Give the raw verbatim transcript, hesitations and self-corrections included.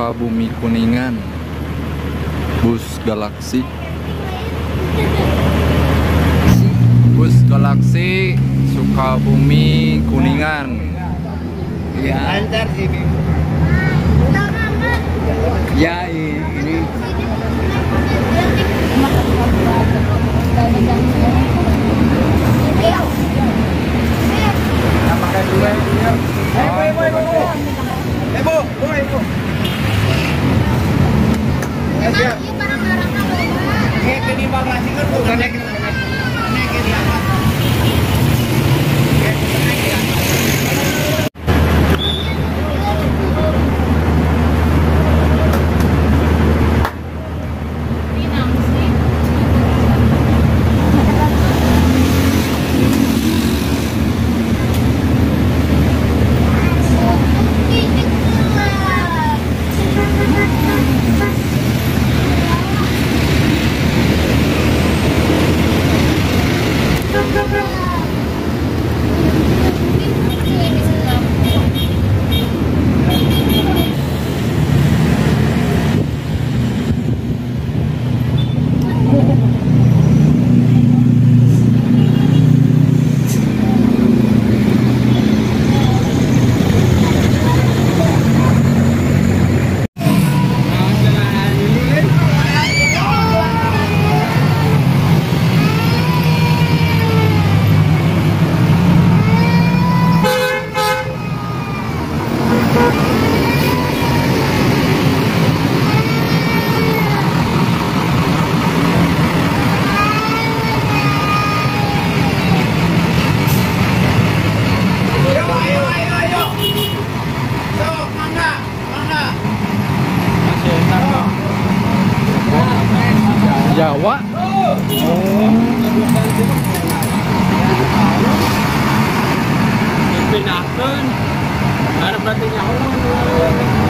Sukabumi Kuningan, bus Galaksi. Bus Galaksi Sukabumi Kuningan. Ya, antar sini. Ya, ini. Apakah dua ini? Eh, ibu, ibu, ibu. Ibu, ibu, ibu. Ya, siap. Ini kini bagasi kan bukan naik ini. Naik ini apa? Jawa. Oh. Dipindahkan. Ada berarti nyawa.